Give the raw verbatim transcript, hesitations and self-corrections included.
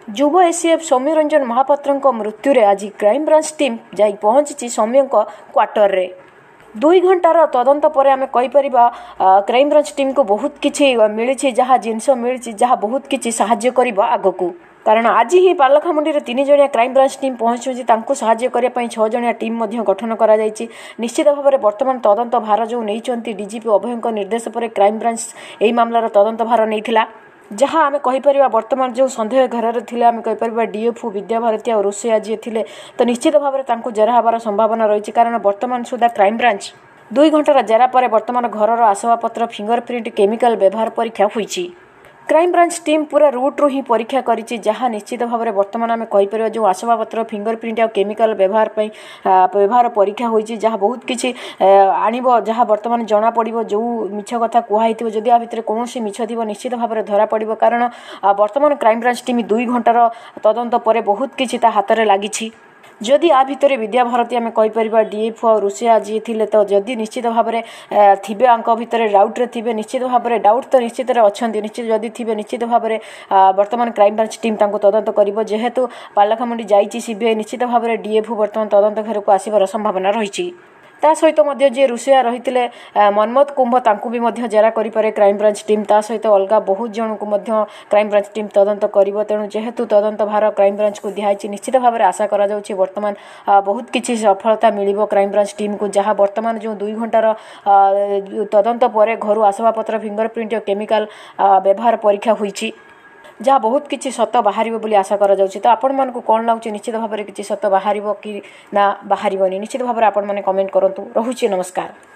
युव ACF Soumya Ranjan Mohapatra मृत्यु रे आज क्राइमब्रांच टीम जाई पहुंची सौम्य क्वार्टर रे दुई घंटार तदंत पर आम कहीपर क्राइमब्रांच टीम को बहुत किसी मिली जहाँ जिनस मिली जहाँ बहुत किसी साहाय्य कर आगक कारण आज ही पालखामुंडी तीन जणिया क्राइमब्रांच टीम पहुंची साहाय्य करने छह जणिया टीम गठन कर निश्चित भाव में बर्तमान तदंत भार जो नहीं डीजीपी अभय निर्देश पर क्राइमब्रांच यही मामलार तदंत भार नहीं जहाँ आम कहीपर बर्तमान जो सन्देह घर थे आम कहीपर डीएफओ विद्याभारती और रोषेया जी थे तो निश्चित भाव में जेरा हबार संभावना रही कारण बर्तमान सुधा क्राइमब्रांच दुई घंटार जेरा पर बर्तमान घर आसबाबपत्र फिंगरप्रिंट केमिकल व्यवहार परीक्षा हुई क्राइमब्रांच टीम पूरा रूट रू ही परीक्षा करी जहाँ निश्चित भाव में बर्तमान आम कहीपर जो आसबाबपत्र फिंगरप्रिंट और केमिकल व्यवहार व्यवहार परीक्षा होती जहाँ बहुत किसी आणव जहाँ बर्तमान जना पड़ो जो मिछ कथा कहुई जदि आ भितर कौन मिछ थी निश्चित भाव में धरा पड़ो कारण बर्तमान क्राइमब्रांच टीम दुई घंटार तदंत पर बहुत किसी हाथ में लगी जदि आ भितर विद्याभारती आम कहीपर डीएफओ और रोषेया जी थे तो जदि निश्चित भाव में थे भितर डाउट्रे थे निश्चित भाव में डाउट तो निश्चित अच्छा निश्चित जदि थे निश्चित भाव में बर्तमान क्राइमब्रांच टीम तदंत कर जेहेतु पालखामुंडी जाइए सीबीआई निश्चित भाव में डीएफओ बर्तमान तदंत घर को आसबार संभावना रही ता सहित जी रोषेया रही मनमोद कुंभ तांकु भी जेरा करें क्राइमब्रांच टीम ता सहित अलग बहुत जन को क्राइमब्रांच टीम तदंत कर तेणु जेहेतु तदंत भार क्राइमब्रांच को दिखाई निश्चित भाव में आशा करा बर्तमान बहुत किसी सफलता मिल क्राइमब्रांच टीम को जहाँ बर्तमान जो दुई घंटार तदंत पर घर आसबाबपत्र फिंगरप्रिंट और केमिकल व्यवहार परीक्षा हुई जहाँ बहुत किसी सत बाहर बोली आशा करा जाउछि तो आपण मानकु कौन लगुच निश्चित भाव में किसी सत बाहर कि ना बाहर निश्चित भाव में आपण मैंने कमेंट करूँ। रहुछि नमस्कार।